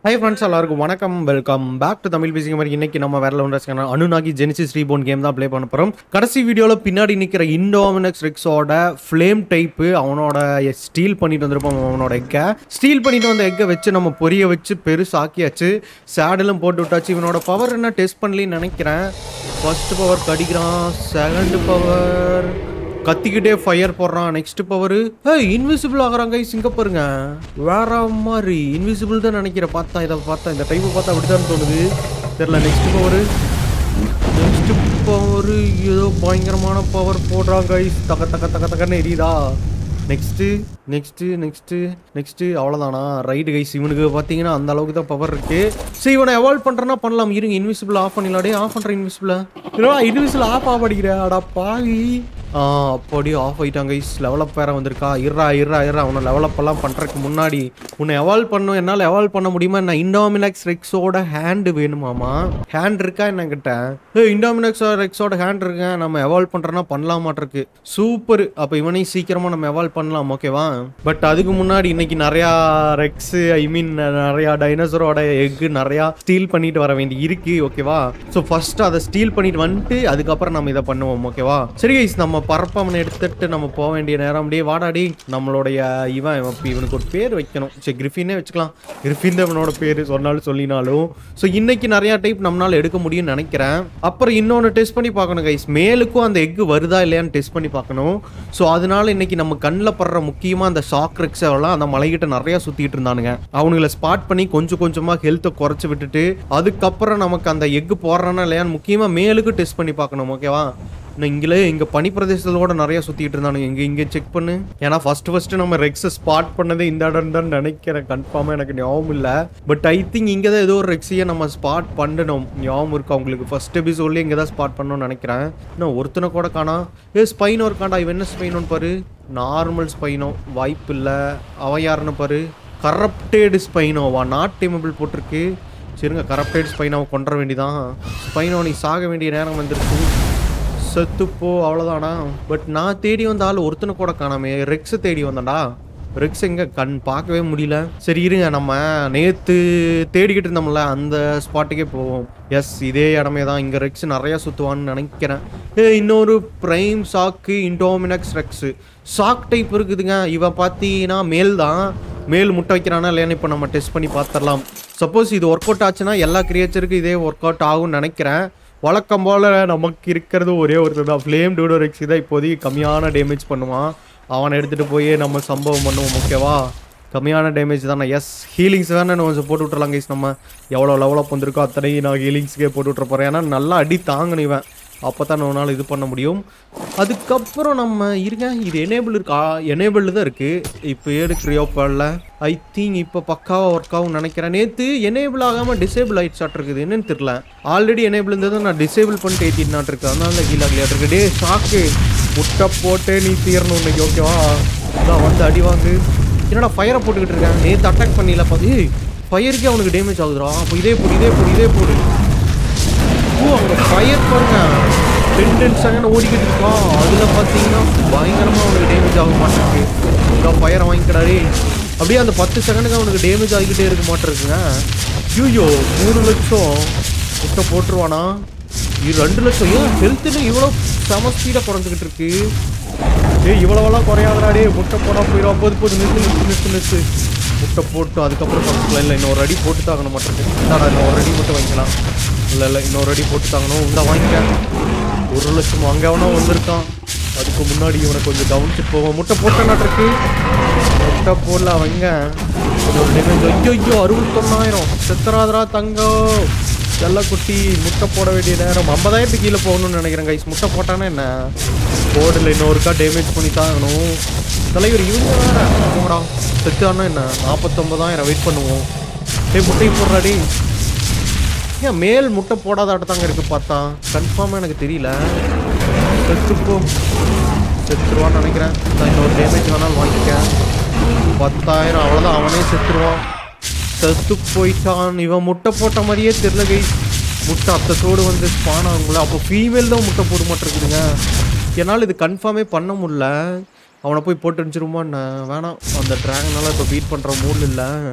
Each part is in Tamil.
Hi friends, எல்லாருக்கும் வணக்கம். வெல்கம் பேக் டு தமிழ் பேசிங்க மாதிரி. இன்னைக்கு நம்ம வேற level Anunnaki genesis reborn game தான் ப்ளே பண்ண போறோம். கடைசி வீடியோல பின்னாடி நிக்கிற இண்டோமினக்ஸ் ரெக்ஸோட ஃப்ளேம் டைப் அவனோட ஸ்டீல் பண்ணிட்டு வந்திருப்போம். அவனோட எக்கை ஸ்டீல் பண்ணிட்டு வந்த எக்கை வச்சு நம்ம பொரிய வச்சு பெருசாக்கியாச்சு. சேடலும் போட்டு விட்டாச்சு. இவனோட பவர் என்ன டெஸ்ட் பண்ணலன்னு நினைக்கிறேன். ஃபர்ஸ்ட் பவர் கடிக்கிறான், செகண்ட் பவர் கத்திக்கிட்டே ஃபயர் போடுறான், நெக்ஸ்ட் பவர் இன்விசிபிள் ஆகுறாங்க. இங்க பாருங்க, வேற மாதிரி இன்விசிபிள் தான் நினைக்கிறேன். பார்த்தா இந்த டைப் பார்த்தா அப்படிதான் தோணுது, தெரியல. நெக்ஸ்ட் பவர் ஏதோ பயங்கரமான பவர் போடுறாங்க. தக்க தக்க தக்க தக்கன்னு எரியுதா. நெக்ஸ்ட் அவ்வளோதானா? ரைட் கைஸ், இவனுக்கு பார்த்தீங்கன்னா அந்த அளவுக்கு தான் பவர் இருக்கு. சரி, இவனை எவால்வ் பண்ணுறேன்னா பண்ணலாம். இருங்க, இன்விசிபிள் ஆஃப் பண்ணிடலாடே. ஆஃப் பண்ணுறேன் இன்விசிபிளா. இன்விசிபிள் ஆஃப் ஆக படிக்கிறேன். அடா பாவி. அப்படியே ஆஃப் ஆகிட்டாங்க கைஸ். லெவலப் வேற வந்திருக்கா. இறா அவனை லெவலப் எல்லாம் பண்ணுறதுக்கு முன்னாடி உன்னை எவால்வ் பண்ணும். என்னால் எவால்வ் பண்ண முடியுமா? என்ன இண்டோமினக்ஸ் ரெக்ஸோட ஹேண்டு வேணுமாமா? ஹேண்ட் இருக்கா என்ன கிட்ட? இண்டோமினக்ஸ் ரெக்ஸோட ஹேண்ட் இருக்கேன். நம்ம எவால்வ் பண்ணுறோன்னா பண்ணலாமாட்டிருக்கு. சூப்பர். அப்போ இவனையும் சீக்கிரமாக நம்ம எவால்வ் பண்ணலாம், ஓகேவா? பட் அதுக்கு முன்னாடி இன்னைக்கு நிறையா ரெக்ஸ், நிறையா டைனோசரோட எக்கு நிறையா ஸ்டீல் பண்ணிட்டு வர வேண்டி இருக்கு, ஓகேவா? ஸோ ஃபர்ஸ்ட் அதை ஸ்டீல் பண்ணிட்டு வந்துட்டு அதுக்கப்புறம் நம்ம இதை பண்ணுவோம், ஓகேவா? சரி கைஸ், நம்ம பரப்பவனை எடுத்துட்டு நம்ம போக வேண்டிய நேரம். அப்படியே வாடாடி. நம்மளுடைய இவனுக்கு ஒரு பேர் வைக்கணும். சரி, கிரிஃபினே வச்சுக்கலாம். கிரிஃபின் தான் இவனோட பேர், சொன்னாலும் சொல்லினாலும். ஸோ இன்னைக்கு நிறைய டைப் நம்மளால எடுக்க முடியும்னு நினைக்கிறேன். அப்புறம் இன்னொன்று டெஸ்ட் பண்ணி பார்க்கணும் கைஸ். மேலுக்கும் அந்த எக்கு வருதா இல்லையான்னு டெஸ்ட் பண்ணி பார்க்கணும். ஸோ அதனால இன்னைக்கு நம்ம கண்ணில் படுற முக்கியமாக அந்த ஷாக் ரெக்ஸ் எல்லாம் அந்த மலைகிட்ட நிறையா சுற்றிட்டு இருந்தானுங்க. அவனுங்களை ஸ்பாட் பண்ணி கொஞ்சம் கொஞ்சமாக ஹெல்த்தை குறைச்சி விட்டுட்டு அதுக்கப்புறம் நமக்கு அந்த எக்கு போடுறானா இல்லையான்னு முக்கியமாக மேலுக்கு டெஸ்ட் பண்ணி பார்க்கணும், ஓகேவா? இங்கே பனி பிரதேசத்தோட நிறைய சுற்றிட்டு இருந்தானுங்க. இங்கே செக் பண்ணு. ஏன்னா ஃபர்ஸ்ட் நம்ம ரெக்ஸை ஸ்பாட் பண்ணதே இந்த இடம் தான் நினைக்கிறேன். கன்ஃபார்மாக எனக்கு ஞாபகம் இல்லை. பட் ஐ திங்க் இங்கே தான் ஏதோ ஒரு ரெக்ஸையை நம்ம ஸ்பாட் பண்ணணும். ஞாபகம் இருக்கா உங்களுக்கு? ஃபர்ஸ்ட் எபிசோட்லேயே இங்கே தான் ஸ்பாட் பண்ணணும்னு நினைக்கிறேன். இன்னும் ஒருத்தனை கூட காணா. ஸ்பைனோ இருக்காண்டா. இவன் என்ன ஸ்பைனோன்னு பாரு. நார்மல் ஸ்பைனோ வாய்ப்பு இல்லை. அவன் யாருன்னு பாரு. கரப்டேடு ஸ்பைனோவா? நாட் டேமபிள் போட்டிருக்கு. சரிங்க, கரப்டேட் ஸ்பைனோவை கொண்டுற வேண்டிதான். ஸ்பைனோ, நீ சாக வேண்டிய நேரம் வந்துருச்சு. செத்துப்போ, அவ்வளோதானா? பட் நான் தேடி வந்த ஆள் ஒருத்தனை கூட காணாமே. ரெக்ஸை தேடி வந்தேன்டா. ரெக்ஸ் எங்கே கண் பார்க்கவே முடியல. சரி இருங்க, நம்ம நேற்று தேடிக்கிட்டு இருந்தோம்ல அந்த ஸ்பாட்டுக்கே போவோம். எஸ், இதே இடமே தான். இங்கே ரெக்ஸ் நிறையா சுற்றுவான்னு நினைக்கிறேன். இன்னொரு prime shock Indominus rex shock type இருக்குதுங்க. இவன் பார்த்தீங்கன்னா மேல் தான். மேல் முட்டை வைக்கிறானா இல்லையான்னு இப்போ நம்ம டெஸ்ட் பண்ணி பார்த்துடலாம். சப்போஸ் இது ஒர்க் அவுட் ஆச்சுன்னா எல்லா கிரியேச்சருக்கும் இதே ஒர்க் அவுட் ஆகும்னு நினைக்கிறேன். வழக்கம் போல் நமக்கு இருக்கிறது ஒரே ஒருத்தர் தான். ஃப்ளேம் டூடோ ரெக்ஸ் தான் இப்போதைக்கு கம்மியான டேமேஜ் பண்ணுவான். அவனை எடுத்துகிட்டு போய் நம்ம சம்பவம் பண்ணுவோம், ஓகேவா? கம்மியான டேமேஜ் தானே. எஸ், ஹீலிங்ஸ் வேணா கொஞ்சம் போட்டு விட்றலாம் கைஸ். நம்ம எவ்வளோ லெவலப் வந்திருக்கோ அத்தனையும் நான் ஹீலிங்ஸ்க்கே போட்டு விட்ற போகிறேன். ஏன்னா நல்லா அடி தாங்கணுவேன். அப்போ தான் நம்மளால் இது பண்ண முடியும். அதுக்கப்புறம் நம்ம இருங்க, இது எனேபிள் இருக்கா? எனேபிள் தான் இருக்குது. இப்போ ஏடு க்ரியோப்பாலில் ஐ திங்க் இப்போ பக்காவாக ஒர்க் ஆகும்னு நினைக்கிறேன். நேற்று எனேபிள் ஆகாமல் டிசேபிள் ஆகிடுச்சாட் இருக்குது. என்னன்னு தெரியல. ஆல்ரெடி எனேபிள் இருந்தது, நான் டிசேபிள் பண்ணிட்டு ஏற்றினாட்டு அதனால தான் கீழே ஆகலையாட்டு டே ஷாக்கு முட்டை போட்டு நீ தீரணும் இன்னைக்கு, ஓகேவா? இதான் வந்து அடி வாங்கு. என்னடா ஃபயரை போட்டுக்கிட்டு இருக்கேன். நேற்று அட்டாக் பண்ணிடல பார்த்து. ஃபயருக்கே அவனுக்கு டேமேஜ் ஆகுதுடா. அப்போ இதே போடு. அங்கே ஃபயர் பாருங்க, 10 செகண்ட் ஓடிக்கிட்டு இருக்கான். அதில் பார்த்தீங்கன்னா பயங்கரமாக அவனுக்கு டேமேஜ் ஆக மாட்டேருக்கு. இங்கே ஃபயரை வாங்கிக்கிறாரே. அப்படியே அந்த 10 செகண்டுக்கு அவனுக்கு டேமேஜ் ஆகிக்கிட்டே இருக்க மாட்டேருக்குங்க. ஐயோ, 3 லட்சம் முட்டை போட்டுருவானா? 2 லட்சம். ஏன் ஹெல்த்துன்னு இவ்வளோ செம ஸ்பீடாக குறைஞ்சிக்கிட்டு இருக்கு? இவ்வளோவெல்லாம் குறையாதடாடே. முட்டை போனால் போயிடும். போது நிறுத்து. முட்டை போட்டு அதுக்கப்புறம் பார்த்துக்கலாம். இல்லை, இன்னொரு அடி போட்டு தாங்கன மாட்டேருக்கு. இந்தாடா, இன்னொரு அடி மட்டும் வாங்கிக்கலாம். இல்லை, இன்னொரு அடி போட்டு தாங்கணும். இந்த வாங்கிக்க. 1 லட்சம் அங்கே அவனோ வந்திருக்கான். அதுக்கு முன்னாடி இவனை கொஞ்சம் கவனிச்சுட்டு போவோம். முட்டை போட்டனாட்டிருக்கு. முட்டை போடல அவங்க. ஒரு டேமேஜ். ஐயோ, 69,000. செத்துறாதரா தங்கம். எல்லாம் குட்டி. முட்டை போட வேண்டிய நேரம். 50,000 கீழே போகணும்னு நினைக்கிறேன் கைஸ். முட்டை போட்டானே என்ன போர்டில் இன்னொருக்கா டேமேஜ் பண்ணி தாங்கணும். தலைவர் இவங்க வேற போங்கடா. செத்தானா என்ன? 49,000. வெயிட் பண்ணுவோம். முட்டையை போடுறாடி. ஏன் மேல் முட்டை போடாதாட்ட தாங்க இருக்குது பார்த்தா. கன்ஃபார்மாக எனக்கு தெரியல. செத்துருவான்னு நினைக்கிறேன். இன்னொரு டேமேஜ் வேணாலும் வாங்கிக்க. 10,000. அவ்வளோதான், அவனே செத்துருவான். செத்து போயிட்டான். இவன் முட்டை போட்ட மாதிரியே தெரியல கைஸ். முட்டை அத்தத்தோடு வந்து ஸ்பான் ஆகுங்களா? அப்போ ஃபீமேல் தான் முட்டை போட மாட்டேருக்குதுங்க. என்னால் இது கன்ஃபார்மே பண்ண முடியல. அவனை போய் போட்டு அனுப்பிச்சிருமான்னு வேணாம். அந்த ட்ராகனால் இப்போ பீட் பண்ணுற மூடில் இல்லை.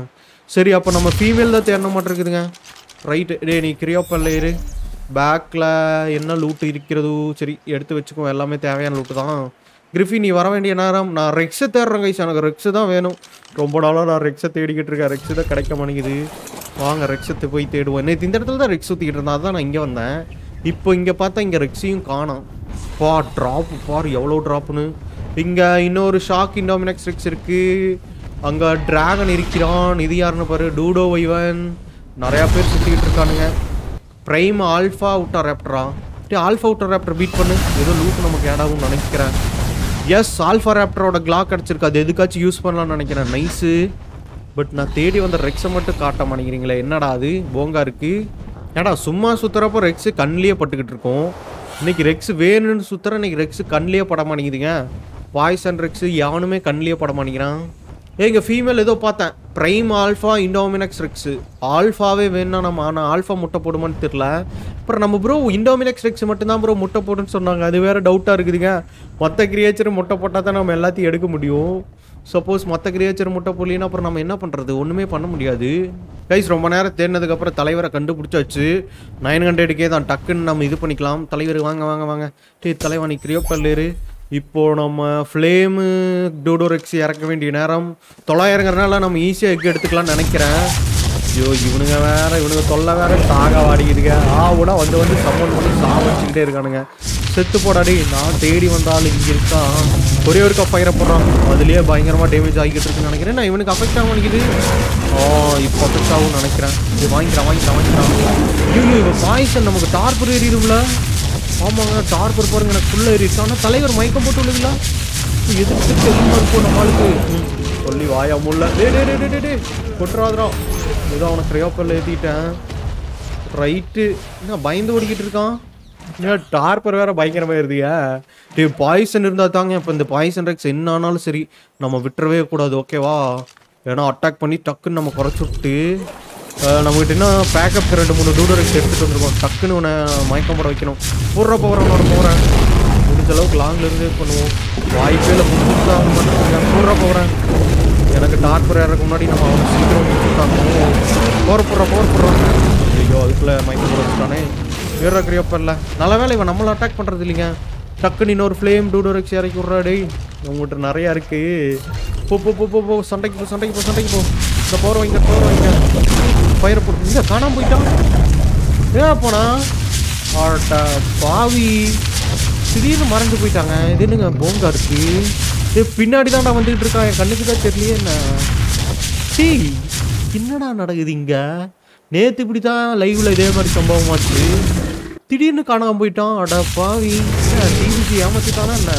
சரி அப்போ நம்ம ஃபீமேல் தான் தேடணும் மாட்டிருக்குதுங்க. ரைட்டு டே நீ கிரியோப்பல்ல இரு. பேக்கில் என்ன லூட்டு இருக்கிறது சரி எடுத்து வச்சுக்கோ. எல்லாமே தேவையான லூட்டு தான். கிரிஃபி நீ வர வேண்டிய நேரம். நான் ரெக்ஸை தேடுறேன் கைஸ். எனக்கு ரெக்ஸு தான் வேணும். ரொம்ப நாளாக நான் ரெக்ஸை தேடிக்கிட்டு இருக்கேன். ரெக்ஸு தான் கிடைக்க மாட்டேங்குது. வாங்க ரெக்ஸத்தை போய் தேடுவோம். நேற்று இந்த இடத்துல தான் ரெக்ஸ் ஊற்றிக்கிட்டு இருந்தேன். அதுதான் நான் இங்கே வந்தேன். இப்போ இங்கே பார்த்தா இங்கே ரெக்ஸையும் காணோம். பா ட்ராப்பு பார் எவ்வளோ ட்ராப்புன்னு. இங்கே இன்னொரு ஷாக் இண்டோமினக்ஸ் ரெக்ஸ் இருக்குது. அங்கே டிராகன் இருக்கிறான். இது யாருன்னு பாரு. டூடோ வைவன். நிறையா பேர் சுற்றிக்கிட்டு இருக்கானுங்க. ப்ரைம் ஆல்ஃபா அவுட்டர் ரேப்டரா? ஆல்ஃபா அவுட்டர் ரேப்டர் பீட் பண்ணு. ஏதோ லூட் நமக்கு ஏடாகும்னு நினைக்கிறேன். எஸ் ஆல்ஃபா ரேப்டரோட கிளாக் கிடச்சிருக்கு. அது எதுக்காச்சும் யூஸ் பண்ணலாம்னு நினைக்கிறேன். நைஸு. பட் நான் தேடி வந்த ரெக்ஸை மட்டும் காட்ட மாட்டேங்கிறீங்களே. என்னடா அது போங்கா இருக்குது. ஏடா சும்மா சுற்றுறப்போ ரெக்ஸு கண்ணிலே பட்டுக்கிட்டு இருக்கோம். இன்றைக்கி ரெக்ஸு வேணும்னு சுற்றுற. இன்றைக்கி ரெக்ஸு கண்ணிலே பட மாட்டேங்குதுங்க. பாய்சன் ரெக்ஸு எவனுமே கண்ணிலே பட மாட்டேங்கிறான். இங்கே ஃபீமேல் ஏதோ பார்த்தேன். Prime alpha Indominus rex. ஆல்ஃபாவே வேணும்னா நம்ம ஆனால் ஆல்ஃபா முட்டை போடுமான்னு தெரில. அப்புறம் நம்ம ப்ரோ இண்டோமினக்ஸ் ரெக்ஸ் மட்டும்தான் ப்ரோ முட்டை போடுன்னு சொன்னாங்க. அது வேறு டவுட்டாக இருக்குதுங்க. மற்ற கிரியேச்சர் முட்டை போட்டால் தான் நம்ம எல்லாத்தையும் எடுக்க முடியும். சப்போஸ் மற்ற கிரியேச்சர் முட்டை போடலின்னா அப்புறம் நம்ம என்ன பண்ணுறது? ஒன்றுமே பண்ண முடியாது. கைஸ் ரொம்ப நேரம் தேடினதுக்கப்புறம் தலைவரை கண்டுபிடிச்சாச்சு. 900K தான். டக்குன்னு நம்ம இது பண்ணிக்கலாம். தலைவர் வாங்க வாங்க வாங்க. தலைவா நீ கிரியோப்பல்லேரு. இப்போது நம்ம ஃப்ளேமு டூடோரெக்ஸ் இறக்க வேண்டிய நேரம். 900ங்கிறனால நம்ம ஈஸியாக எக் எடுத்துக்கலாம்னு நினைக்கிறேன். ஐயோ இவனுங்க வேறு இவனுங்க தொல்லை வேறு தாக வாடிக்குதுங்க. கூட வந்து சம்மன் பண்ணி சாவச்சிக்கிட்டே இருக்கானுங்க. செத்து போடாடி. நான் தேடி வந்தாலும் இங்கே இருக்கான். ஒரே ஒரு ஃபயரை போடுறான். அதுலேயே பயங்கரமாக டேமேஜ் ஆகிக்கிட்டு இருக்குன்னு நினைக்கிறேன். நான் இவனுக்கு அஃபெக்ட் ஆக மாட்டேங்குது. இப்போ அஃபெக்ட் ஆகும்னு நினைக்கிறேன். இது வாங்கிக்கிறான். ஐயோ இவன் பாய்சன் நமக்கு டார்பர் ஏறிடும்ல. ஆமாங்க டார்பர் பாருங்க எனக்கு ஃபுல்லாக ஏறிடுச்சு. ஆனால் தலைவர் மயக்கம் போட்டு விழுங்களா? எதுக்கு தெரியுமா இருக்கும் நம்மளுக்கு சொல்லி வாயா முல்ல. டே கொட்டுறாதரா. ஏதோ அவனை கிரியோப்பல்ல ஏற்றிட்டேன். ரைட்டு என்ன பயந்து ஓடிக்கிட்டு இருக்கான். டார்பர் வேற பயங்கரமாக இருதியா. பாய்சன் இருந்தால் தாங்க. இப்போ இந்த பாய்சன் ரெக்ஸ் என்ன ஆனாலும் சரி நம்ம விட்டுறவே கூடாது. ஓகேவா? ஏன்னா அட்டாக் பண்ணி டக்குன்னு நம்ம குறைச்சி விட்டு நம்மகிட்ட இன்னும் பேக்கப் 2-3 டூடோரெக்ஸ் எடுத்துகிட்டு வந்துருக்கோம். டக்குன்னு உன்னை மயக்கம் போட வைக்கணும். போகிறேன். முடிஞ்ச அளவுக்கு லாங்லேருந்து பண்ணுவோம். வாய்ப்பேல போகிறேன். எனக்கு டார்பர் ஏறதுக்கு முன்னாடி நம்ம அவனை சீக்கிரம் முடிச்சுட்டாங்க. போடுறோம். ஐயோ அதுக்குள்ளே மயக்கம் போட வச்சுட்டானே. வேற கிரியோப்பல்ல நல்ல வேலை. இவன் நம்மளை அட்டாக் பண்ணுறது இல்லைங்க. டக்குன்னு இன்னொரு ஃப்ளேம் டூடோரெக்ஸ் இறக்கி விட்றாடே. உங்கள்கிட்ட நிறையா இருக்குது. போ சண்டைக்கு போ. இந்த போகிற வைங்க ஃபயரை போட்டு இங்கே காணாமல் போயிட்டான். ஏன் போனா பாவி திடீர்னு மறைஞ்சு போயிட்டாங்க. இது என்னங்க போங்கா இருக்கு. பின்னாடி தான்டா வந்துக்கிட்டு இருக்கான். என் கண்ணுக்கு தான் தெரியலையே என்ன. என்னடா நடக்குது இங்கே? நேற்று இப்படி தான் லைவில் இதே மாதிரி சம்பவமாச்சு. திடீர்னு காணாமல் போயிட்டான். அட பாவி டிவிசி ஏமாத்திட்டானா என்ன?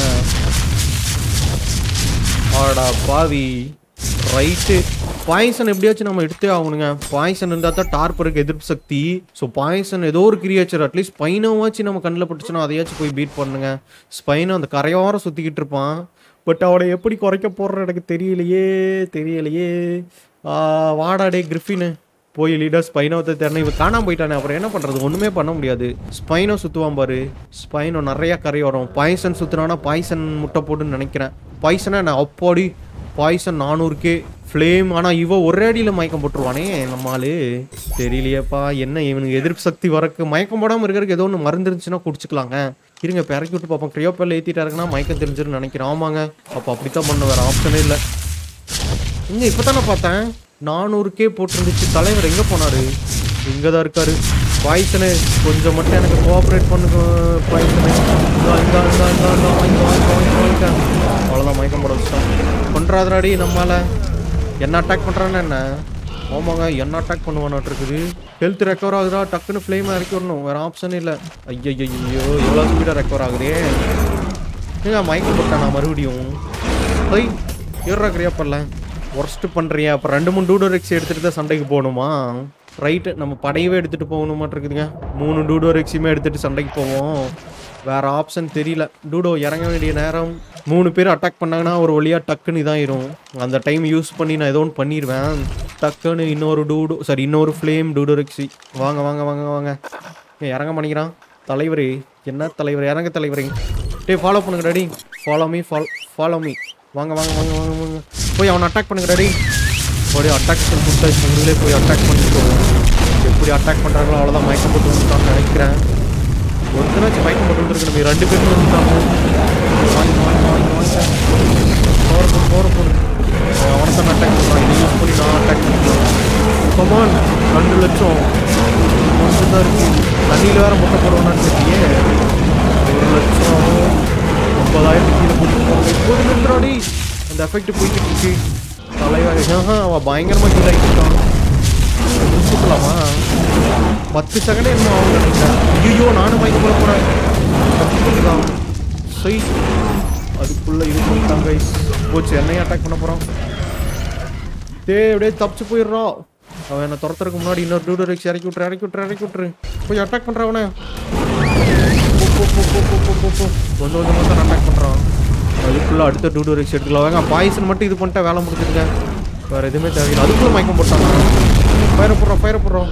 அடா பாவி. ரைட்டு பாய்சன் எப்படியாச்சும் நம்ம எடுத்தே ஆகணுங்க. பாய்சன் இருந்தால் தான் டார்பருக்கு எதிர்ப்பு சக்தி. ஸோ பாய்சன் ஏதோ ஒரு கிரியேச்சர் அட்லீஸ்ட் ஸ்பைனோவாச்சும் நம்ம கண்ணில் பட்டுச்சுன்னா அதையாச்சும் போய் பீட் பண்ணுங்க. ஸ்பைனோ அந்த கரையோரம் சுற்றிக்கிட்டு இருப்பான். பட் அவனை எப்படி குறைக்க போடுற எனக்கு தெரியலையே. வாடாடே கிரிஃபின்னு போய் லீடர் ஸ்பைனோத்தை திறனை இவன் காணாமல் போயிட்டானே. அப்புறம் என்ன பண்ணுறது? ஒன்றுமே பண்ண முடியாது. ஸ்பைனோ சுற்றுவான் பாரு. ஸ்பைனோ நிறையா கரையோரம். பாய்சன் சுற்றுனானா பாய்சன் முட்டை போட்டுன்னு நினைக்கிறேன். பாய்சனா நான் அப்பாடி பாய்சன் 400K ஃப்ளேம். ஆனால் இவன் ஒரே அடியில் மயக்கம் போட்டுருவானே நம்மளால். தெரியலையேப்பா என்ன இவனுக்கு எதிர்ப்பு சக்தி வரக்கு. மயக்கம் போடாமல் இருக்கிறதுக்கு ஏதோ ஒன்று மருந்து இருந்துச்சுன்னா குடிச்சிக்கலாங்க. இருங்க இப்போ இறக்கி விட்டு பார்ப்போம். கிரியோப்பல்ல ஏற்றிட்டாருக்குன்னா மயக்கம் தெரிஞ்சிருன்னு நினைக்கிறேன். ஆமாங்க அப்போ அப்படித்தான் பண்ண வேறு ஆப்ஷனே இல்லை. இங்கே இப்போ தானே பார்த்தேன் 400K போட்டிருந்துச்சு. தலைவர் எங்கே போனார்? இங்கே தான் இருக்கார். பாய்சனு கொஞ்சம் மட்டும் எனக்கு கோஆப்ரேட் பண்ணுங்க. பாய்சனு அவ்வளோதான் மயக்கம் போட வச்சுட்டான். பண்ணுறாதராடி நம்மளால். என்ன அட்டாக் பண்ணுறான்னு என்ன? ஆமாங்க என்ன அட்டாக் பண்ணுவானாட்டு இருக்குது. ஹெல்த் ரெக்கவர் ஆகுதா? டக்குன்னு ஃப்ளேமாக இறக்கி விடணும். வேறு ஆப்ஷனே இல்லை. ஐயோ எவ்வளோ ஸ்பீடாக ரெக்கவர் ஆகுதே. ஏங்க மயக்கம் போட்டான் நான் மறுபடியும். கிரியோப்பல்ல ஒர்ஸ்ட்டு பண்ணுறியா? அப்போ 2-3 டூடோரெக்ஸ் எடுத்துகிட்டு தான் சண்டைக்கு போகணுமா? ரைட்டு நம்ம படையவே எடுத்துகிட்டு போகணுமாட்டு இருக்குதுங்க. 3 டூடோரெக்ஸையுமே எடுத்துகிட்டு சண்டைக்கு போவோம். வேறு ஆப்ஷன் தெரியல. டூடோ இறங்க வேண்டிய நேரம். 3 பேர் அட்டாக் பண்ணாங்கன்னா ஒரு வழியாக டக்குன்னு இதாயிரும். அந்த டைம் யூஸ் பண்ணி நான் ஏதோ ஒன்று பண்ணிடுவேன். டக்குன்னு இன்னொரு ஃப்ளேம் டூடோரெக்ஸி. வாங்க இறங்க பண்ணிக்கிறான். தலைவரே என்ன தலைவர்? இறங்க தலைவரே. ஃபாலோ பண்ணுங்க டாடி. Follow me. வாங்க போய் அவனை அட்டாக் பண்ணுங்க டாடி. அப்படியே அட்டாக் கொடுத்தாச்சு. உங்களே போய் அட்டாக் பண்ணிட்டோம். எப்படி அட்டாக் பண்ணுறாங்களோ அவ்வளோதான். மயக்கம் போட்டு வந்துட்டான்னு நினைக்கிறேன். ஒருத்தனாச்சும் மயக்கம் போட்டு வந்துருக்கு. நம்ம 2 பேரும் வந்துட்டாங்க. போகிற போடு அவனை தான் அட்டாக் பண்ணுறான். இதை யூஸ் பண்ணி நான் அட்டாக் பண்ணிக்கலாம். கமான் 2 லட்சம் கொஞ்சம் தான் இருக்குது. தண்ணியில் வேறு முட்டை போடுவோன்னு தெரியலையே. 1 லட்சம் 90,000 கீழே போட்டு போவாங்க. இப்போது நின்றாடி அந்த எஃபெக்ட் போய்கிட்டு இருக்கு. தலைவாக அவன் பயங்கரமாக கீழே ஆகிட்டான். முடிச்சுக்கலாமா? 10 செகண்டே என்ன ஆகும் நினைக்கிறேன். ஐயோ நானும் மயக்கம் போட போகிறேன் தான். சரி அதுக்குள்ளே இது பண்ணிட்டாங்க. போச்சு என்னையும் அட்டாக் பண்ண போகிறான். அப்படியே தப்பிச்சு போயிடுறான். அவன் என்னை துரத்துறதுக்கு முன்னாடி இன்னொரு டூடோரிக்ஸ் இறக்கி விட்டுரு. போய் அட்டாக் பண்ணுறான். அவனை கொஞ்சம் கொஞ்சமாக தான் அட்டாக் பண்ணுறான். அதுக்குள்ளே அடுத்த டூடோரிக்ஸ் எடுத்துக்கலாம். வாங்க பாய்சன் மட்டும் இது பண்ணிட்டா வேலை முடிச்சுருங்க. வேறு எதுவுமே தேவையில்லை. அதுக்குள்ளே மயக்கம் போட்டாங்க. ஃபயரை போடுறோம்.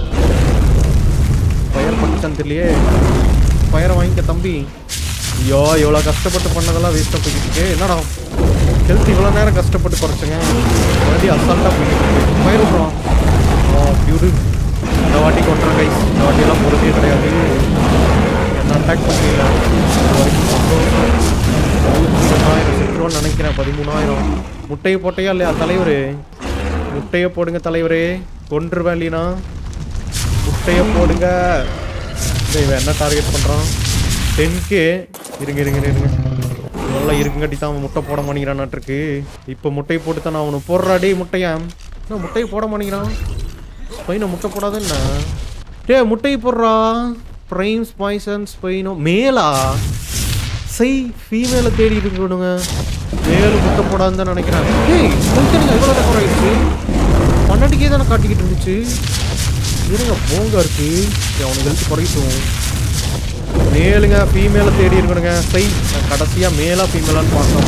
ஃபயர் பண்ணிச்சான்னு தெரியலையே. ஃபயரை வாங்கிக்க தம்பி. ஐயோ இவ்வளோ கஷ்டப்பட்டு பண்ணதெல்லாம் வேஸ்ட்டாக போய்கிட்டு இருக்கு. என்னடா ஹெல்த் இவ்வளோ நேரம் கஷ்டப்பட்டு குறைச்சுங்க. மறுபடியும் அசால்ட்டாக போய்கிட்டு இருக்கு. ஃபயர் விட்றோம். பியூரு இந்த வாட்டி கொண்டுறோம் கைஸ். இந்த வாட்டியெல்லாம் பொறுத்தே கிடையாது. என்ன அட்டாக் பண்ணுறீங்க இது வரைக்கும் சந்தோஷம். 13,000 செத்துருவோன்னு நினைக்கிறேன். 13,000 முட்டையை போட்டையா இல்லையா தலைவர்? முட்டையை போடுங்க தலைவரே. கொன்றுவேன் இல்லைனா முட்டையை போடுங்க. இவன் என்ன டார்கெட் பண்ணுறான்? 10K. இருங்க நல்லா இருக்குங்காட்டி தான் அவன் முட்டை போட மாட்டேங்கிறான்னுருக்கு. இப்போ முட்டையை போட்டு தான் நான் அவனு போடுறாடே முட்டையா. நான் முட்டையை போட மாட்டேங்கிறான். ஸ்பைனோ முட்டை போடாத என்ன? முட்டையை போடுறா. பிரைம்ஸ் பாய்சன்ஸ் ஸ்பைனோ மேலா ஃபீமேலை தேடி இருக்கணுங்க. மேலு முட்டை போடாதுன்னு தான் நினைக்கிறேன். எவ்வளோ டக்கர் ஆகிடுச்சு. 12K தானே காட்டிக்கிட்டு இருந்துச்சு. இருங்க போங்க இருக்கு. அவனுக்கு ஹெல்த் குறைட்டும். மேலுங்க ஃபீமேலை தேடி இருக்கணுங்க. கடைசியாக மேலா ஃபீமேலான்னு பார்க்க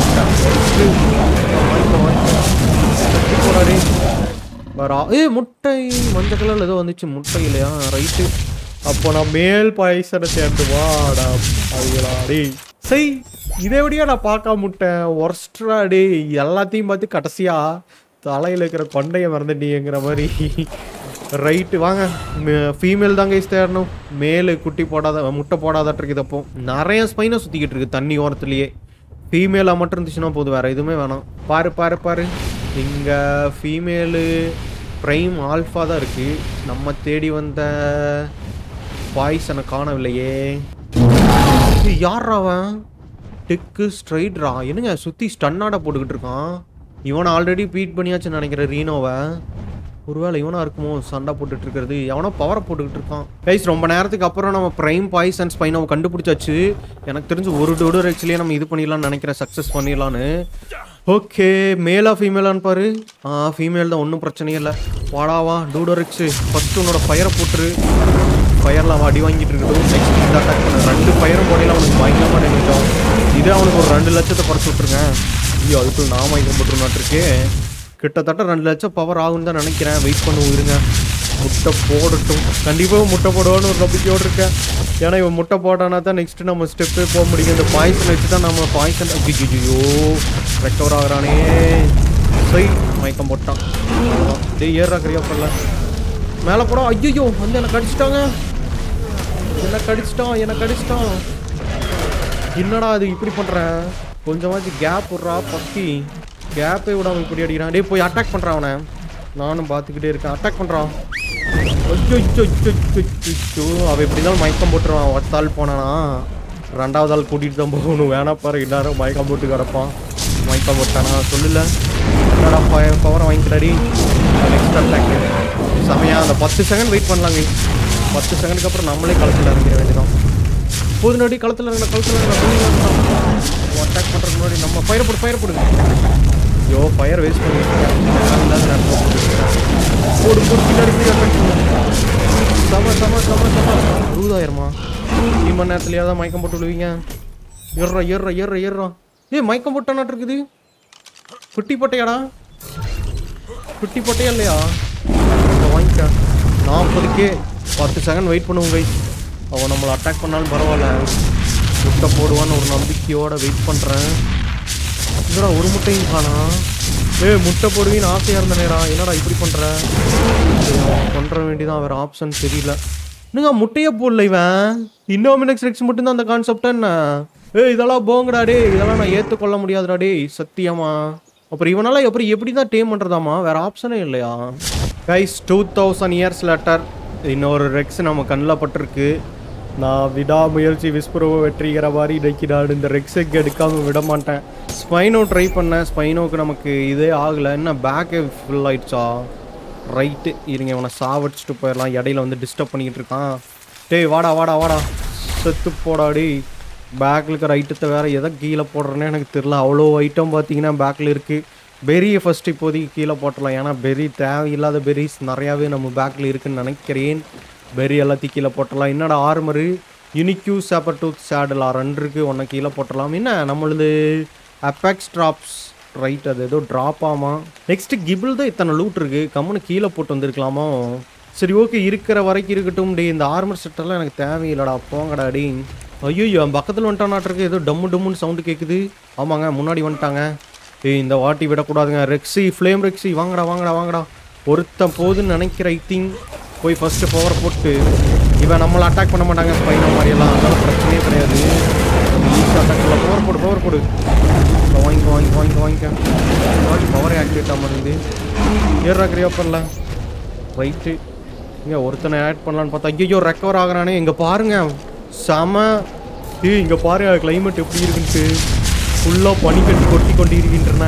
போறாரு. முட்டை மஞ்சள் கலரில் ஏதோ வந்துச்சு. முட்டை இல்லையா? ரைட்டு. அப்போ நான் மேல் பாய்சனை சேர்ந்து வாடா அதுலாடி. இதே விடையா நான் பார்க்க முட்டேன். ஒர்ஸ்ட்ராடி எல்லாத்தையும் பார்த்து கடைசியாக தலையில் இருக்கிற கொண்டையை மறந்துட்டீங்கிற மாதிரி. ரைட்டு வாங்க. ஃபீமேல் தாங்க தேடணும். மேலு குட்டி போடாத முட்டை போடாதட்டுருக்குது. அப்போ நிறைய ஸ்பைனை சுற்றிக்கிட்டு இருக்குது தண்ணி ஓரத்துலேயே. ஃபீமேலாக மட்டும் இருந்துச்சுன்னா போதும், வேறு எதுவுமே வேணாம். பாரு இங்கே ஃபீமேலு ப்ரைம் ஆல்ஃபா தான் இருக்குது. நம்ம தேடி வந்த பாய்சனை காணவில்லையே. யாரா அவன்? டெக்கு ஸ்ட்ரைட்ரா. என்னங்க சுற்றி ஸ்டன்னாட போட்டுக்கிட்டு இருக்கான். இவனை ஆல்ரெடி பீட் பண்ணியாச்சுன்னு நினைக்கிறேன் ரீனோவை. ஒருவேளை இவனாக இருக்குமோ சண்டை போட்டுட்டு இருக்கிறது. எவனோ பவரை போட்டுக்கிட்டு இருக்கான். கைஸ் ரொம்ப நேரத்துக்கு அப்புறம் நம்ம ப்ரைம் பாய்சன் ஸ்பைனோவை கண்டுபிடிச்சாச்சு. எனக்கு தெரிஞ்சு ஒரு டூடோரிக்ஸ்லேயே நம்ம இது பண்ணிடலாம்னு நினைக்கிறேன். சக்ஸஸ் பண்ணிடலான்னு. ஓகே மேலா ஃபீமேலான்னு பாரு. ஃபீமேல் தான், ஒன்றும் பிரச்சனையே இல்லை. வாடாவா டூடோரிக்ஸு. ஃபஸ்ட்டு உன்னோட ஃபயரை போட்டுரு. ஃபயரில் அவன் அடி வாங்கிட்டு இருக்கட்டும். நெக்ஸ்ட் இந்த அட்டாக் பண்ண 2 ஃபயரும் போடையில் அவனுக்கு பயங்கரமாக நினைச்சோம். இதே அவனுக்கு ஒரு 2 லட்சத்தை பறிச்சு விட்ருங்க. ஐயோ அதுக்குள்ள நாம இங்கே போட்டுருநாட்டிருக்கு. கிட்டத்தட்ட 2 லட்சம் பவர் ஆகுன்னு தான் நினைக்கிறேன். வெயிட் பண்ணுவோம் இருங்க. முட்டை போடட்டும். கண்டிப்பாக முட்டை போடுவான்னு ஒரு நம்பிக்கையோடு இருக்கேன். ஏன்னா இவன் முட்டை போட்டானா தான் நெக்ஸ்ட்டு நம்ம ஸ்டெப்பே போக முடியும். இந்த பாய்சன் வச்சு தான் நம்ம பாய்சன் ஐயோ ரெக்கவர் ஆகிறானே. மயக்கம் போட்டான். ஏறா கரியா பண்ணல மேலே போட. ஐயோ வந்து என்னை கடிச்சிட்டாங்க. என்னை கடிச்சிட்டான். என்னடா அது இப்படி பண்ணுறேன்? கொஞ்சமாச்சு கேப் விட்றா பக்கி. கேப்பே விடாமல் இப்படி அடிக்கிறான். டே போய் அட்டாக் பண்ணுறான் அவனை. நானும் பார்த்துக்கிட்டே இருக்கேன். அட்டாக் பண்ணுறான். ஐயோ அவன் எப்படி இருந்தாலும் மயக்கம் போட்டுருவான். ஒத்தாள் போனானா 2வது ஆள் கூட்டிகிட்டு தான் போகணும். வேணா பாரு எல்லாரும் மயக்கம் போட்டு கிடப்பான். மயக்கம் போட்டானா சொல்லல. என்னடா பவரை வாங்கிக்கிறாடி. நெக்ஸ்ட் அட்டாக் செமையா. அந்த 10 செகண்ட் வெயிட் பண்ணலாங்க. 10 செகண்டுக்கு அப்புறம் நம்மளே களத்தில் இறங்கிட வேண்டியதான். போது நடி களத்தில் அட்டாக் பண்ணுறதுக்கு முன்னாடி நம்ம ஃபயர் போடுங்க. ஐயோ ஃபயர் வேஸ்ட் பண்ணிட்டு போடு பின்னாடி அட்டாக் பண்ணுவோம். சம 60,000மா? 2 மணி நேரத்துலையா தான் மயக்கம் போட்டு விழுவீங்க. ஏறுறா. மயக்கம் போட்டானாட்டு இருக்குது. குட்டி போட்டையாடா? குட்டி போட்டையா இல்லையா? வாங்கிக்க. 40K 10 செகண்ட் வெயிட் பண்ணுவோம் கைஸ். அவன் நம்மளை அட்டாக் பண்ணாலும் பரவாயில்ல. முட்டை போடுவான்னு ஒரு நம்பிக்கையோடு வெயிட் பண்ணுறேன். என்னடா ஒரு முட்டையும் காணா. முட்டை போடுவீன்னு ஆசையாக இருந்த நேரம் என்னடா இப்படி பண்ணுற? பண்ணுற வேண்டியதான், வேறு ஆப்ஷன் தெரியல. என்னங்க முட்டையே போடல இவன். இன்னோமினக்ஸ் ரெக்ஸ் மட்டும்தான் அந்த கான்செப்டா என்ன? இதெல்லாம் போங்கடா டே, இதெல்லாம் நான் ஏற்றுக்கொள்ள முடியாதுடா டே சத்தியமா. அப்புறம் இவனால எப்படி தான் டேம் பண்ணுறதாமா? வேறு ஆப்ஷனே இல்லையா? கைஸ் 2000 இயர்ஸ் லேட்டர் இன்னொரு ரெக்ஸ் நம்ம கண்ணில் பட்டிருக்கு. நான் விடாமுயற்சி விஸ்புரோவை வெற்றிகிற மாதிரி இன்னைக்கு நான் இந்த ரெக்ஸுக்கு எடுக்காமல் விட மாட்டேன். ஸ்பைனோ ட்ரை பண்ணேன், ஸ்பைனோவுக்கு நமக்கு இதே ஆகலை. என்ன பேக்கே ஃபுல் ஆயிடுச்சா? ரைட்டு இருங்க, இவனை சாவடிச்சுட்டு போயிடலாம். இடையில வந்து டிஸ்டர்ப் பண்ணிக்கிட்டு இருக்கான். டேய் வாடா வாடா வாடா, செத்து போடாடி. பேக்கில் இருக்க ஐட்டத்தை வேறு எதை கீழே போடுறேன்னு எனக்கு தெரில. அவ்வளோ ஐட்டம் பார்த்தீங்கன்னா பேக்கில் இருக்குது. பெரியை ஃபஸ்ட்டு இப்போதைக்கு கீழே போட்டலாம், ஏன்னா பெரி தேவையில்லாத பெரிஸ் நிறையாவே நம்ம பேக்கில் இருக்குதுன்னு நினைக்கிறேன். பெரி எல்லாத்தையும் கீழே போட்டலாம். என்னடா ஆர்மரு யூனிக்யூ சாப்பர் டூத் சேடலா 2 இருக்குது, ஒன்றை கீழே போட்டலாம். என்ன நம்மளது அப்பெக்ஸ் ட்ராப்ஸ் ரைட், அது ஏதோ ட்ராப் ஆமா. நெக்ஸ்ட்டு கிபிள் தான் இத்தனை லூட் இருக்குது, கம்முன்னு கீழே போட்டு வந்துருக்கலாமா? சரி ஓகே, இருக்கிற வரைக்கும் இருக்கட்டும். டே இந்த ஆர்மர் செட்டெல்லாம் எனக்கு தேவையில்லடா, போங்கடா டே. ஐயோ என் பக்கத்தில் வந்துட்டானாட்டிருக்கு, ஏதோ டம்மு டம்முன்னு சவுண்டு கேட்குது. ஆமாங்க முன்னாடி வந்துட்டாங்க. இந்த வாட்டி விடக்கூடாதுங்க. ரெக்ஸி ஃப்ளேம் ரெக்ஸி வாங்கடா வாங்கடா வாங்கடா. ஒருத்தன் போதுன்னு நினைக்கிற ஐ திங்க். போய் ஃபஸ்ட்டு பவரை போட்டு இவன் நம்மளை அட்டாக் பண்ண மாட்டாங்க ஸ்பைனோ மாதிரியெல்லாம், அதனால பிரச்சனையே கிடையாது. ஈஸி அட்டாக்ல பவர் போடு பவர் போடு. வாங்கிக்க பவரே ஆக்டிவேட் ஆகாமல் இருந்து ஏறா கிரியாப்பர்ல. ரைட்டு இங்கே ஒருத்தனை ஆட் பண்ணலான்னு பார்த்தா ஐயோ ரெக்கவர் ஆகிறானே. இங்கே பாருங்க செம. இங்கே பாரு கிளைமேட் எப்படி இருக்குன்ட்டு. ஃபுல்லாக பனிக்கட்டி கொட்டி கொண்டு இருக்கின்றன.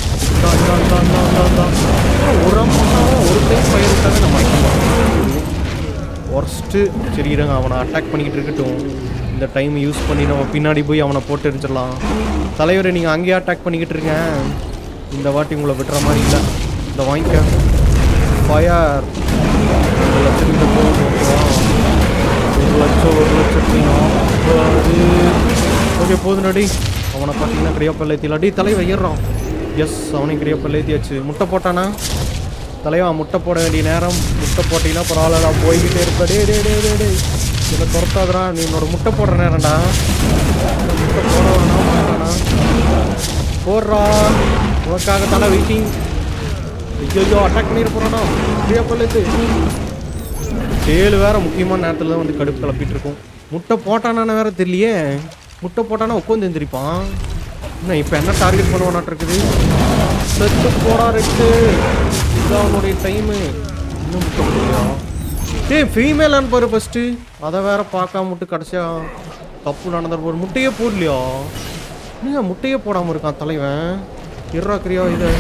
ஒரு டைம் ஃபயர் விட்டாங்க நம்ம ஒர்ஸ்ட்டு. சரி இருங்க, அவனை அட்டாக் பண்ணிக்கிட்டு இருக்கட்டும். இந்த டைம் யூஸ் பண்ணி நம்ம பின்னாடி போய் அவனை போட்டு எரிஞ்சிடலாம். தலைவரை நீங்கள் அங்கேயே அட்டாக் பண்ணிக்கிட்டு இருக்கேன். இந்த வாட்டி உங்களை விட்டுற மாதிரி இல்லை. இந்த வாங்கிக்க ஃபயர். 1 லட்சத்துக்கு போகும். 1 லட்சம் ஓகே போதும் நடி. அவனை பார்த்தீங்கன்னா கிரியாப்பல் ஏற்றிலாடி. தலைவன் ஏறுறான். எஸ் அவனையும் கிரியாப்பல் ஏற்றியாச்சு. முட்டை போட்டானா தலைவா? முட்டை போட வேண்டிய நேரம். முட்டை போட்டிங்கன்னா பரவாயில்லடா, போய்கிட்டே இருப்ப. டே டே டே டே டே இதை துரத்தாதுடா, நீ என்னோட முட்டை போடுற நேரம்டா. முட்டை போட வேணாம் போடுறா, உனக்காக தானே வெயிட்டிங். ஐயோ அட்டாக் பண்ணிட போகிறானா கிரியாப்பல் ஏற்று. டேலு வேறு முக்கியமான நேரத்தில் தான் வந்து கடுப்பு கிளப்பிட்டு இருக்கும். முட்டை போட்டானான்னு வேறு தெரியலையே. முட்டை போட்டானா உட்காந்து எழுந்திரிப்பான். இன்னும் இப்போ என்ன டார்கெட் பண்ணுவானாட்டு இருக்குது. செத்து போடா ரெட்டு, இதுதான் அவனுடைய டைமு. இன்னும் முட்டை போடுறியா? ஃபீமேலான்னு பாரு ஃபஸ்ட்டு, அதை வேற பார்க்காம விட்டு கடைசியாக தப்பு நடந்துற போகிற. முட்டையே போடலையா? நீங்கள் முட்டையே போடாமல் இருக்கான் தலைவன். கிரியா இதை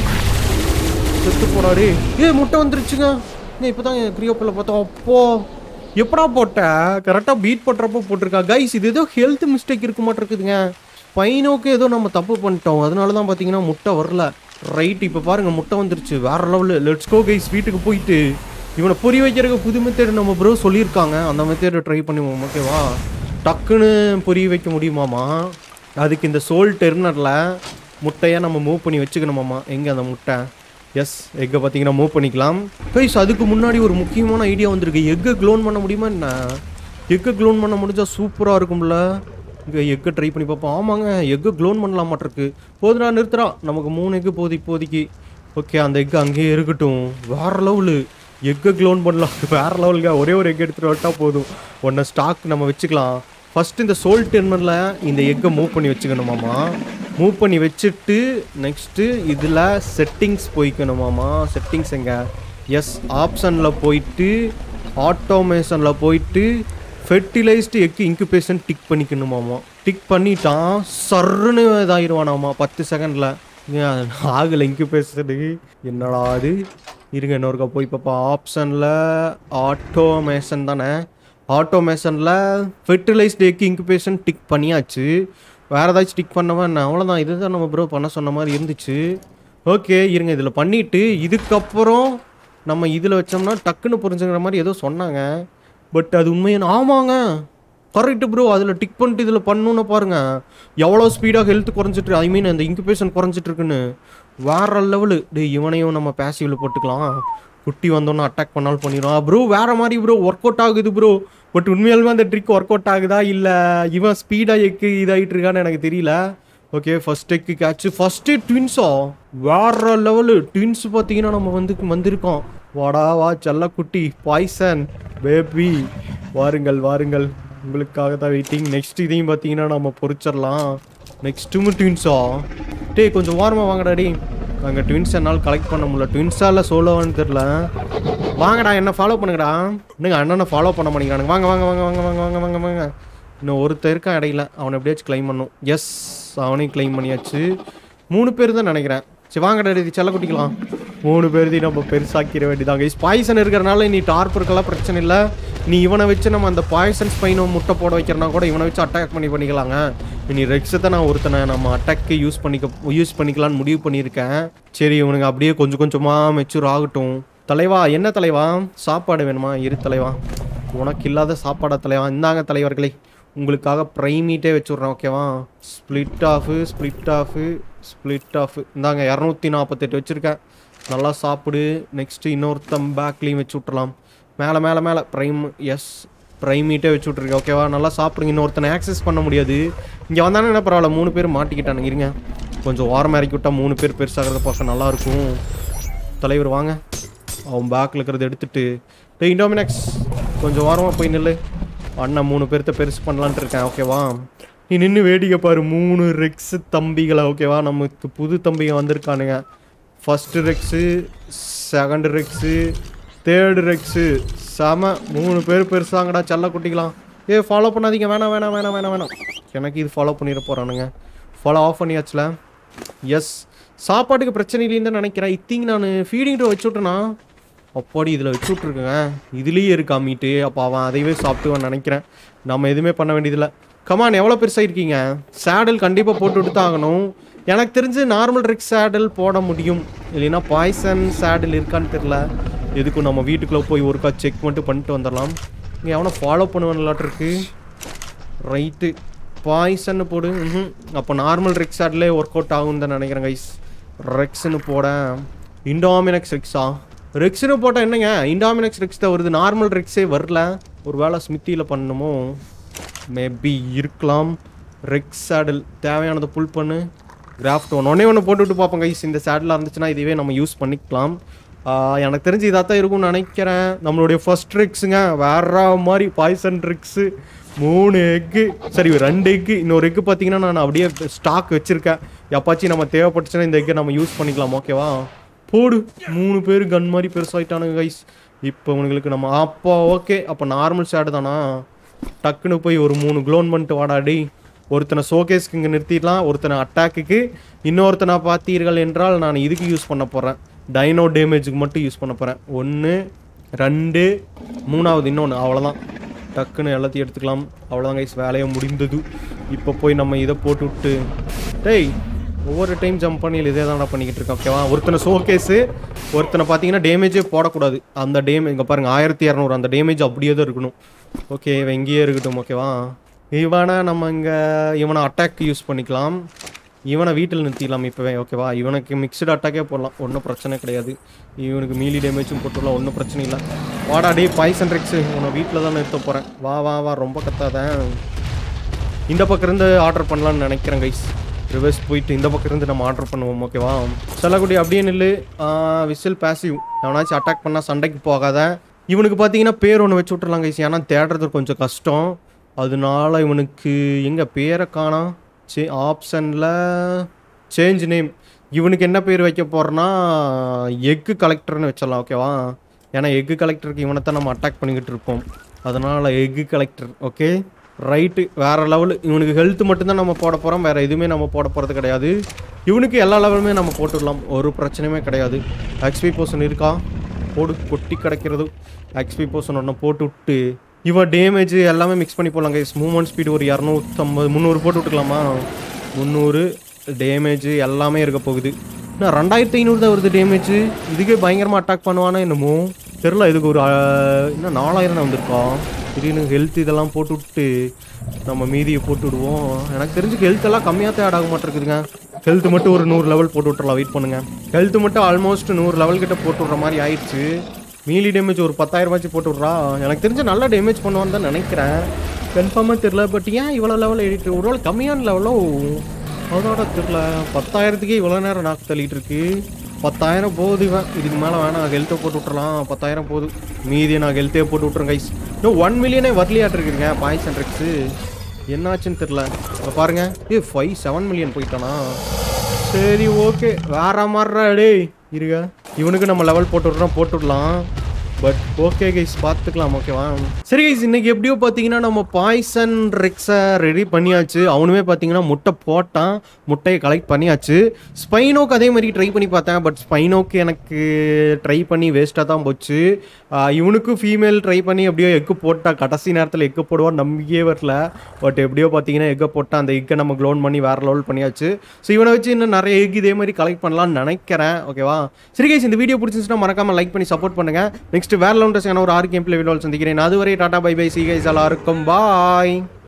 செத்து போடாடி. முட்டை வந்துருச்சுங்க. இப்போ தான் கிரியோப்பில் பார்த்தோம். அப்போ எப்படா போட்ட? கரெக்டாக பீட் பண்ணுறப்போ போட்டிருக்கா. கைஸ் இது ஏதோ ஹெல்த் மிஸ்டேக் இருக்க மாட்டிருக்குதுங்க. ஸ்பைனோக்கு ஏதோ நம்ம தப்பு பண்ணிட்டோம், அதனால தான் பார்த்தீங்கன்னா முட்டை வரல. ரைட் இப்போ பாருங்கள் முட்டை வந்துருச்சு, வேறு லெவலில். லெட்ஸ் கோ கைஸ், வீட்டுக்கு போயிட்டு இவனை புரிய வைக்கிறதுக்கு புது மெத்தேடு நம்ம ப்ரோ சொல்லியிருக்காங்க, அந்த மெத்தேடை ட்ரை பண்ணுவோம். ஓகேவா? டக்குன்னு புரிய வைக்க முடியுமாமா? அதுக்கு இந்த சோல் டெர்னரில் முட்டையாக நம்ம மூவ் பண்ணி வச்சுக்கணுமாம்மா. எங்கே அந்த முட்டை? எஸ் எக்கை பார்த்தீங்கன்னா மூவ் பண்ணிக்கலாம். கைஸ் அதுக்கு முன்னாடி ஒரு முக்கியமான ஐடியா வந்திருக்கு. எக்கை க்ளோன் பண்ண முடியுமா என்ன? எக்கை க்ளோன் பண்ண முடிஞ்சால் சூப்பராக இருக்கும்ல. இங்கே எக்கை ட்ரை பண்ணி பார்ப்போம். ஆமாங்க எக்கை க்ளோன் பண்ணலாம் மாட்டிருக்கு. போதுடா நிறுத்துறா, நமக்கு 3 எக்கு போகுது இப்போதைக்கு. ஓகே அந்த எக்கு அங்கேயே இருக்கட்டும். வேறு லெவலு எக்கை க்ளோன் பண்ணலாம். வேறு லெவலுங்க. ஒரே ஒரு எக் எடுத்துகிட்டு வரட்டா போதும். ஒன்றை ஸ்டாக் நம்ம வச்சுக்கலாம். ஃபஸ்ட்டு இந்த சோல் டெர்மினலில் இந்த எக்கை மூவ் பண்ணி வச்சுக்கணுமாம்மா. மூவ் பண்ணி வச்சுட்டு நெக்ஸ்ட்டு இதில் செட்டிங்ஸ் போய்க்கணுமாம்மா. செட்டிங்ஸ் எங்கே? எஸ் ஆப்ஷனில் போயிட்டு ஆட்டோமேஷனில் போயிட்டு ஃபெர்டிலைஸ்டு எக்கு இன்குபேஷன் டிக் பண்ணிக்கணுமாம்மா. டிக் பண்ணிட்டான் சர்ன்னு இதாகிடுவானாம்மா 10 செகண்டில். ஆகலை இன்குபேஷனு. என்னடா அது? இருங்க இன்னொருக்கா போய் பார்ப்பா. ஆப்ஷனில் ஆட்டோமேஷன் தானே. ஆட்டோமேஷனில் ஃபெர்டிலைஸ்டு எக்கு இன்குபேஷன் டிக் பண்ணியாச்சு. வேறு ஏதாச்சும் டிக் பண்ணவா என்ன? அவ்வளோதான். இதுதான் நம்ம ப்ரோ பண்ண சொன்ன மாதிரி இருந்துச்சு. ஓகே இருங்க இதில் பண்ணிவிட்டு இதுக்கப்புறம் நம்ம இதில் வச்சோம்னா டக்குன்னு புரிஞ்சுக்கிற மாதிரி ஏதோ சொன்னாங்க. பட் அது உண்மையான ஆமாங்க கரெக்டு ப்ரோ. அதில் டிக் பண்ணிட்டு இதில் பண்ணணுன்னு பாருங்கள் எவ்வளோ ஸ்பீடாக ஹெல்த் குறைஞ்சிட்டு, ஐ மீன் அந்த இன்குபேஷன் குறைஞ்சிட்ருக்குன்னு. வேறு லெவலு. இவனையும் நம்ம பேசிவில் போட்டுக்கலாம். குட்டி வந்தோன்னா அட்டாக் பண்ணாலும் பண்ணிடுவான் ப்ரோ. வேறு மாதிரி ப்ரோ ஒர்க் அவுட் ஆகுது ப்ரோ. பட் உண்மையாலுமே அந்த ட்ரிக் ஒர்க் அவுட் ஆகுதா இல்லை இவன் ஸ்பீடாக எக்கு இதாகிட்டு இருக்கான்னு எனக்கு தெரியல. Okay first egg catch first ட்வின்ஸா வேற லெவலு ட்வின்ஸ் பார்த்தீங்கன்னா நம்ம வந்திருக்கோம் வாடா வா செல்லக்குட்டி பாய்சன் பேபி வாருங்கள் வாருங்கள் உங்களுக்காக தான் வெயிட்டிங் நெக்ஸ்ட் இதையும் பார்த்தீங்கன்னா நம்ம பொறிச்சிடலாம் நெக்ஸ்ட்டும் ட்வின்ஸா டேய் கொஞ்சம் வாரமாக வாங்கடா டே அங்கே ட்வின்ஸ் என்னால் கலெக்ட் பண்ண முடியல ட்வின்ஸா இல்லை சோலோவான்னு தெரில வாங்கடா என்ன ஃபாலோ பண்ணுங்கடா இன்னுங்க அண்ணனை ஃபாலோ பண்ண மாட்டேங்கிறானுங்க வாங்க வாங்க வாங்க வாங்க வாங்க வாங்க வாங்க வாங்க இன்னும் ஒருத்தர் இருக்கான் இடையில அவனை எப்படியாச்சும் கிளைம் பண்ணும் எஸ் அவனையும் கிளைம் பண்ணியாச்சு 3 பேர் தான் நினைக்கிறேன் சரி வாங்கடா இது செல்ல குட்டிக்கலாம் 3 பேர்தையும் நம்ம பெருசாக்கிற வேண்டியதாங்க பாய்சன் இருக்கிறனால நீ டார்பருக்கெல்லாம் பிரச்சனை இல்லை நீ இவனை வச்சு நம்ம அந்த பாய்சன் ஸ்பைனை முட்டை போட வைக்கிறனா கூட இவனை வச்சு அட்டாக் பண்ணிக்கலாங்க நீ ரெக்ஸை தான் நான் ஒருத்தனை நம்ம அட்டாக்கு யூஸ் பண்ணிக்கலான்னு முடிவு பண்ணியிருக்கேன் சரி இவனுங்க அப்படியே கொஞ்சம் கொஞ்சமாக மெச்சூர் ஆகட்டும் தலைவா என்ன தலைவா சாப்பாடு வேணுமா இரு தலைவா உனக்கு இல்லாத சாப்பாடா தலைவா இந்தாங்க தலைவர்களே உங்களுக்காக ப்ரைமீட்டே வச்சுட்றேன் ஓகேவா ஸ்ப்ளிட் ஆஃபு இந்தாங்க 248 வச்சுருக்கேன் நல்லா சாப்பிடு நெக்ஸ்ட்டு இன்னொருத்தம் பேக்லேயும் வச்சு விட்றலாம் மேலே ப்ரைம் எஸ் ப்ரைமீட்டே வச்சு விட்ருக்கேன் ஓகேவா நல்லா சாப்பிடுங்க இன்னொருத்தனை ஆக்சஸ் பண்ண முடியாது இங்கே வந்தானே என்ன பரவாயில்ல 3 பேர் மாட்டிக்கிட்டானுங்க இருங்க கொஞ்சம் ஓரமாக இறக்கி விட்டால் 3 பேர் பெருசாகிறத பார்க்க நல்லாயிருக்கும் தலைவர் வாங்க அவன் பேக்கில் இருக்கிறத எடுத்துகிட்டு இண்டோமினக்ஸ் கொஞ்சம் ஓரமாக போய் நில்லு அண்ணன் 3 பேர்த்த பெருசு பண்ணலான்ட்டு இருக்கேன் ஓகேவா நீ நின்று வேடிக்கை பாரு 3 ரெக்ஸு தம்பிகளை ஓகேவா நமக்கு புது தம்பிங்க வந்திருக்கானுங்க first rex second rex third rex செம 3 பேர் பெருசாங்கடா செல்ல குட்டிக்கலாம் ஃபாலோ பண்ணாதீங்க வேணாம் எனக்கு இது ஃபாலோ பண்ணிட போகிறானுங்க ஃபாலோ ஆஃப் பண்ணியாச்சுல எஸ் சாப்பாட்டுக்கு பிரச்சனை இல்லைன்னு தான் நினைக்கிறேன் இத்திங் நான் ஃபீடிங் வச்சு விட்டேன்னா அப்பாடி இதில் வச்சு விட்ருக்கேங்க இதுலேயே இருக்கா மீட்டு அப்போ அவன் அதையவே சாப்பிட்டுவான்னு நினைக்கிறேன் நம்ம எதுவுமே பண்ண வேண்டியதில்லை கமான் எவ்வளோ பெருசாக இருக்கீங்க சேடல் கண்டிப்பாக போட்டு விட்டு தான் ஆகணும் எனக்கு தெரிஞ்சு நார்மல் ரெக்ஸ் சேடல் போட முடியும் இல்லைன்னா பாய்சன் சேடல் இருக்கான்னு தெரில எதுக்கும் நம்ம வீட்டுக்குள்ளே போய் ஒருக்கா செக் மட்டும் பண்ணிட்டு வந்துடலாம் இங்கே எவனை ஃபாலோ பண்ணுவேன்லாட்டிருக்கு ரைட்டு பாய்சன்னு போடு அப்போ நார்மல் ரெக்ஸ் சேடலே ஒர்க் அவுட் ஆகும்னு தான் நினைக்கிறேன் கைஸ் ரெக்ஸ்ன்னு போட இண்டோமினக்ஸ் ரெக்ஸா ரெக்ஸ்னு போட்டால் என்னங்க இண்டோமினக்ஸ் ரெக்ஸ் தான் வருது நார்மல் ரெக்ஸே வரல ஒரு வேளை ஸ்மித்தியில் பண்ணணுமோ மேபி இருக்கலாம் ரெக்ஸ் சேடல் தேவையானதை புல் பண்ணு கிராஃப்ட் ஒன்று போட்டு விட்டு பார்ப்போம் கைஸ் இந்த சேடலாக இருந்துச்சுன்னா இதுவே நம்ம யூஸ் பண்ணிக்கலாம் எனக்கு தெரிஞ்சு இதாக தான் இருக்கும்னு நினைக்கிறேன் நம்மளுடைய ஃபர்ஸ்ட் ரெக்ஸுங்க வேற மாதிரி பாய்சன் ரெக்ஸு 3 எக்கு சரி 2 எக்கு இன்னொரு எக்கு பார்த்தீங்கன்னா நான் அப்படியே ஸ்டாக் வச்சுருக்கேன் எப்பாச்சும் நம்ம தேவைப்பட்டுச்சுன்னா இந்த எக்கை நம்ம யூஸ் பண்ணிக்கலாம் ஓகேவா போடு 3 பேர் கன் மாதிரி பெருசாகிட்டானுங்க கைஸ் இப்போ உங்களுக்கு நம்ம அப்போ ஓகே அப்போ நார்மல் ஷேடு தானா டக்குன்னு போய் ஒரு 3 க்ளோன் பண்ணிட்டு வாடாடி ஒருத்தனை ஷோகேஸ்க்கு இங்கே நிறுத்திடலாம் ஒருத்தனை அட்டாக்குக்கு இன்னொருத்தனை பார்த்தீர்கள் என்றால் நான் இதுக்கு யூஸ் பண்ண போகிறேன் டைனோ டேமேஜுக்கு மட்டும் யூஸ் பண்ண போகிறேன் 1 2 3வது இன்னொன்று அவ்வளோதான் டக்குன்னு எல்லாத்தையும் எடுத்துக்கலாம் அவ்வளோதான் கைஸ் வேலையை முடிந்தது இப்போ போய் நம்ம இதை போட்டு விட்டு டேய் ஒவ்வொரு டைம் ஜம்ப் பண்ணி இதே தான் பண்ணிக்கிட்டு இருக்கேன் ஓகேவா ஒருத்தனை ஷோகேஸு ஒருத்தனை பார்த்தீங்கன்னா டேமேஜே போடக்கூடாது அந்த டேமேஜ் இங்கே பாருங்கள் 1200 அந்த டேமேஜ் அப்படியே தான் இருக்கணும் ஓகே இவன் இங்கேயே இருக்கட்டும் ஓகேவா இவனை நம்ம இவனை அட்டாக் யூஸ் பண்ணிக்கலாம் இவனை வீட்டில் நிறுத்திடலாம் இப்போவே ஓகேவா இவனுக்கு மிக்சடு அட்டாக்கே போடலாம் ஒன்றும் பிரச்சனை கிடையாது இவனுக்கு மீலி டேமேஜும் போட்டுடலாம் ஒன்றும் பிரச்சனை இல்லை வாடா டே பாய்சன் ரெக்ஸு உன்னை வீட்டில் தான் நிறுத்த போகிறேன் வா ரொம்ப கத்தாதேன் இந்த பக்கம் இருந்து ஆர்டர் பண்ணலான்னு நினைக்கிறேன் கைஸ் ரிவர்ஸ் போயிட்டு இந்த பக்கம் இருந்து நம்ம ஆர்டர் பண்ணுவோம் ஓகேவா செல்லக்குடி அப்படியே நில்லு விசில் பேசிவ் அவனாச்சும் அட்டாக் பண்ணால் சண்டைக்கு போகாத இவனுக்கு பார்த்தீங்கன்னா பேர் ஒன்று வச்சு விட்றலாம் கைஸ் ஏன்னா தேடுறது கொஞ்சம் கஷ்டம் அதனால இவனுக்கு எங்கே பேரை காணோம் ஆப்ஷனில் சேஞ்ச் நேம் இவனுக்கு என்ன பேர் வைக்க போகிறேன்னா எக்கு கலெக்டர்னு வச்சிடலாம் ஓகேவா ஏன்னா எக்கு கலெக்டருக்கு இவனை தான் நம்ம அட்டாக் பண்ணிக்கிட்டு இருப்போம் அதனால் எக்கு கலெக்டர் ஓகே ரைட்டு வேறு லெவலு இவனுக்கு ஹெல்த் மட்டும்தான் நம்ம போட போகிறோம் வேறு எதுவுமே நம்ம போட போகிறது கிடையாது இவனுக்கு எல்லா லெவலுமே நம்ம போட்டுடலாம் ஒரு பிரச்சனையுமே கிடையாது எக்ஸ்பி போர்ஷன் இருக்கா போடு கொட்டி கிடைக்கிறது எக்ஸ்பி போர்ஷன் ஒன்று போட்டு விட்டு இவன் டேமேஜ் எல்லாமே மிக்ஸ் பண்ணி போடலாம் கைஸ் மூவ்மெண்ட் ஸ்பீடு ஒரு 250 300 போட்டு விட்டுக்கலாமா 300 டேமேஜ் எல்லாமே இருக்க போகுது இன்னும் 2500 தான் வருது டேமேஜ் இதுக்கே பயங்கரமாக அட்டாக் பண்ணுவானா என்னமோ தெரில இதுக்கு ஒரு இன்னும் 4000 வந்திருக்கா திடீர்னு ஹெல்த் இதெல்லாம் போட்டு விட்டு நம்ம மீதியை போட்டு விடுவோம் எனக்கு தெரிஞ்சு ஹெல்த் எல்லாம் கம்மியாக தான் ஆட் ஆக மாட்டேருக்குதுங்க ஹெல்த் மட்டும் ஒரு 100 லெவல் போட்டு விட்டுறலாம் வெயிட் பண்ணுங்கள் ஹெல்த் மட்டும் ஆல்மோஸ்ட் 100 லெவல் கிட்ட போட்டு விட்ற மாதிரி ஆயிடுச்சு மீலி டேமேஜ் ஒரு 10,000 போட்டு விட்றா எனக்கு தெரிஞ்ச நல்லா டேமேஜ் பண்ணுவான்னு தான் நினைக்கிறேன் கன்ஃபார்மாக தெரில பட் ஏன் இவ்வளோ லெவல் எடிட்டு ஒரு வேளை கம்மியான லெவலோ அதோட தெரியல 10,000க்கே இவ்வளோ நேரம் நாக்கு தள்ளிட்டு இருக்கு. 10,000 போகுது இவன். இதுக்கு மேலே வேணாம், ஹெல்த்தை போட்டு விட்டுறலாம். 10,000 போகுது, மீதியை நான் ஹெல்த்தே போட்டு விட்டுறேன் கைஸ். இன்னும் 1 மில்லியனே வரலையாட்டிருக்குங்க பாய்சன் ட்ரிக்ஸு. என்னாச்சுன்னு தெரில. பாருங்க 7 மில்லியன் போயிட்டானா. சரி ஓகே, வேற மாதிரி டேய் இருங்க. இவனுக்கு நம்ம லெவல் போட்டுவிடலாம். பட் ஓகே கைஸ், பார்த்துக்கலாம். ஓகேவா? சரி கைஸ், இன்னைக்கு எப்படியோ பார்த்தீங்கன்னா நம்ம பாய்சன் ரெக்ஸை ரெடி பண்ணியாச்சு. அவனுமே பார்த்தீங்கன்னா முட்டை போட்டான், முட்டையை கலெக்ட் பண்ணியாச்சு. ஸ்பைனோக்கு அதே மாதிரி ட்ரை பண்ணி பார்த்தேன். பட் ஸ்பைனோக்கு எனக்கு ட்ரை பண்ணி வேஸ்ட்டாக தான் போச்சு. இவனுக்கும் ஃபீமேல் ட்ரை பண்ணி எப்படியோ எக்கு போட்டா, கடைசி நேரத்தில் எக்கு போடுவான் நம்பிக்கையே வரல. பட் எப்படியோ பார்த்தீங்கன்னா எக்கை போட்டால் அந்த எக்கை நம்ம க்ளோன் பண்ணி வேறு லெவல் பண்ணியாச்சு. ஸோ இவனை வச்சு இன்னும் நிறைய எக் இதே மாதிரி கலெக்ட் பண்ணலாம்னு நினைக்கிறேன். ஓகேவா? சரி கைஸ், இந்த வீடியோ பிடிச்சிருந்துச்சுன்னா மறக்காமல் லைக் பண்ணி சப்போர்ட் பண்ணுங்கள். நெக்ஸ்ட் வேற லவுண்டர்ஸான ஒரு 6 கேம் பிளே வீடியோ சந்திக்கிறேன். அதுவரை டாடா பை பை, சி கைஸ் எல்லாருக்கும் பாய்.